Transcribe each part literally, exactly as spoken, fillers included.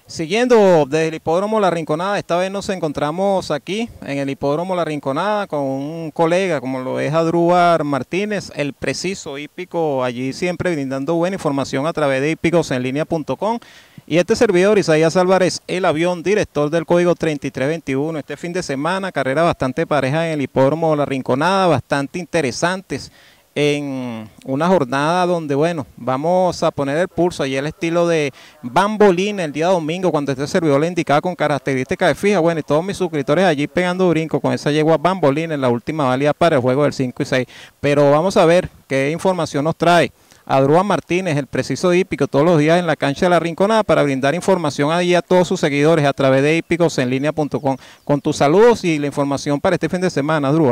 Siguiendo desde el Hipódromo La Rinconada, esta vez nos encontramos aquí en el Hipódromo La Rinconada con un colega como lo es Adrúar Martínez, el preciso hípico, allí siempre brindando buena información a través de hípicos en línea punto com. Y este servidor, Isaías Álvarez, el avión, director del código treinta y tres veintiuno. Este fin de semana, carrera bastante pareja en el Hipódromo La Rinconada, bastante interesantes, en una jornada donde, bueno, vamos a poner el pulso allí el estilo de Bambolina el día domingo, cuando este servidor le indicaba con características de fija, bueno, y todos mis suscriptores allí pegando brinco con esa yegua Bambolina en la última válida para el juego del cinco y seis. Pero vamos a ver qué información nos trae Adrúar Martínez, el preciso hípico, todos los días en la cancha de La Rinconada para brindar información allí a todos sus seguidores a través de hípicos en línea punto com. Con tus saludos y la información para este fin de semana, Adrúar.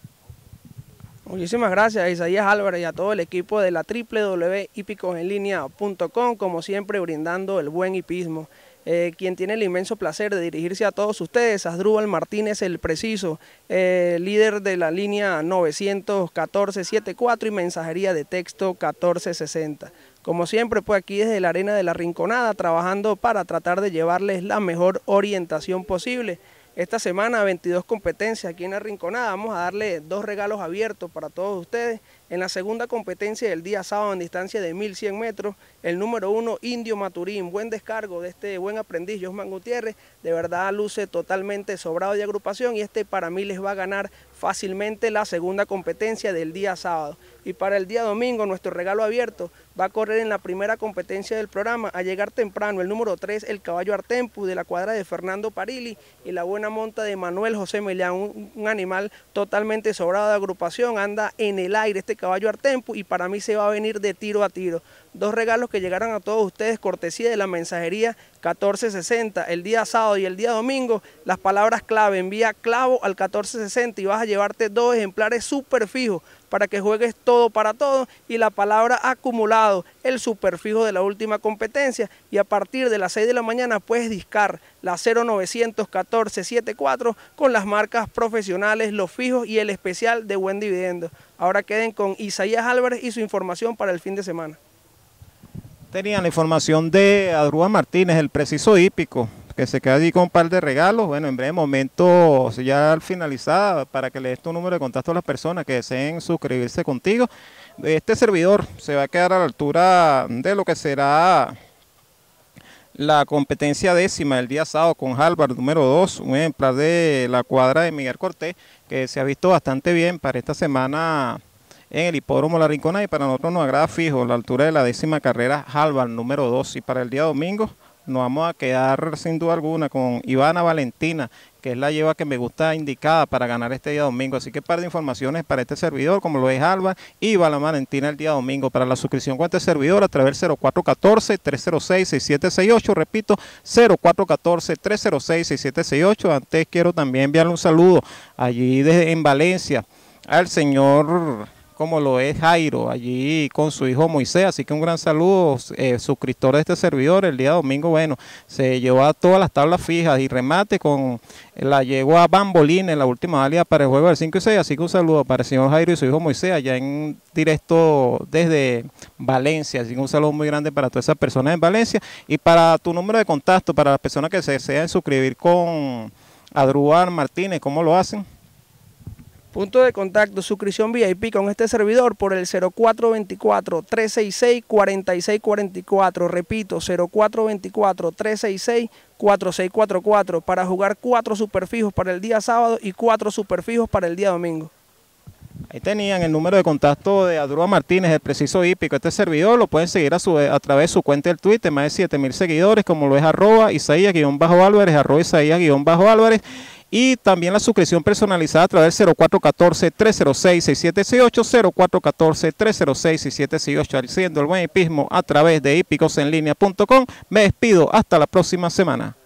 Muchísimas gracias a Isaías Álvarez y a todo el equipo de la doble u doble u doble u punto hípicos en línea punto com, como siempre brindando el buen hipismo. Eh, quien tiene el inmenso placer de dirigirse a todos ustedes, Adrúar Martínez, el preciso, eh, líder de la línea novecientos catorce setenta y cuatro y mensajería de texto catorce sesenta. Como siempre, pues aquí desde la arena de La Rinconada, trabajando para tratar de llevarles la mejor orientación posible. Esta semana veintidós competencias aquí en La Rinconada, vamos a darle dos regalos abiertos para todos ustedes. En la segunda competencia del día sábado en distancia de mil cien metros, el número uno Indio Maturín, buen descargo de este buen aprendiz Josman Gutiérrez, de verdad luce totalmente sobrado de agrupación y este para mí les va a ganar fácilmente la segunda competencia del día sábado. Y para el día domingo nuestro regalo abierto va a correr en la primera competencia del programa, a llegar temprano el número tres, el caballo Artempu de la cuadra de Fernando Parili y la buena monta de Manuel José Mellán, un, un animal totalmente sobrado de agrupación, anda en el aire este caballo Artempu y para mí se va a venir de tiro a tiro. Dos regalos que llegaron a todos ustedes, cortesía de la mensajería catorce sesenta, el día sábado y el día domingo, las palabras clave, envía clavo al catorce sesenta y vas a llevarte dos ejemplares súper fijos para que juegues todo para todo y la palabra acumulado, el superfijo de la última competencia y a partir de las seis de la mañana puedes discar la cero novecientos catorce setenta y cuatro con las marcas profesionales, los fijos y el especial de buen dividendo. Ahora queden con Isaías Álvarez y su información para el fin de semana. Tenían la información de Adrúar Martínez, el preciso hípico, que se queda allí con un par de regalos. Bueno, en breve momento, ya al finalizar, para que le des tu número de contacto a las personas que deseen suscribirse contigo. Este servidor se va a quedar a la altura de lo que será la competencia décima el día sábado con Harvard número dos, un ejemplar de la cuadra de Miguel Cortés, que se ha visto bastante bien para esta semana en el Hipódromo La Rinconada y para nosotros nos agrada fijo la altura de la décima carrera Harvard número dos. Y para el día domingo nos vamos a quedar sin duda alguna con Ivana Valentina, que es la yegua que me gusta indicada para ganar este día domingo. Así que par de informaciones para este servidor, como lo es Alba y Ivana Valentina el día domingo. Para la suscripción con este servidor a través del cero cuatro uno cuatro, tres cero seis, seis siete seis ocho, repito, cero cuatro uno cuatro, tres cero seis, seis siete seis ocho. Antes quiero también enviarle un saludo allí desde, en Valencia al señor, como lo es Jairo, allí con su hijo Moisés, así que un gran saludo, eh, suscriptor de este servidor. El día domingo, bueno, se llevó a todas las tablas fijas y remate con la yegua Bambolina en la última válida para el juego del cinco y seis, así que un saludo para el señor Jairo y su hijo Moisés, allá en directo desde Valencia, así que un saludo muy grande para todas esas personas en Valencia. Y para tu número de contacto, para las personas que se desean suscribir con Adrúar Martínez, ¿cómo lo hacen? Punto de contacto, suscripción V I P con este servidor por el cero cuatro dos cuatro, tres seis seis, cuatro seis cuatro cuatro, repito, cero cuatro dos cuatro, tres seis seis, cuatro seis cuatro cuatro, para jugar cuatro superfijos para el día sábado y cuatro superfijos para el día domingo. Ahí tenían el número de contacto de Adrúar Martínez, el preciso hípico. Este servidor lo pueden seguir a, su, a través de su cuenta del Twitter, más de siete mil seguidores, como lo es arroba Isaías-Álvarez, arroba Isaías-Álvarez. Y también la suscripción personalizada a través del cero cuatro uno cuatro, tres cero seis, seis siete seis ocho, cero cuatro uno cuatro, tres cero seis, seis siete seis ocho, haciendo el buen hipismo a través de hípicos en línea punto com. Me despido, hasta la próxima semana.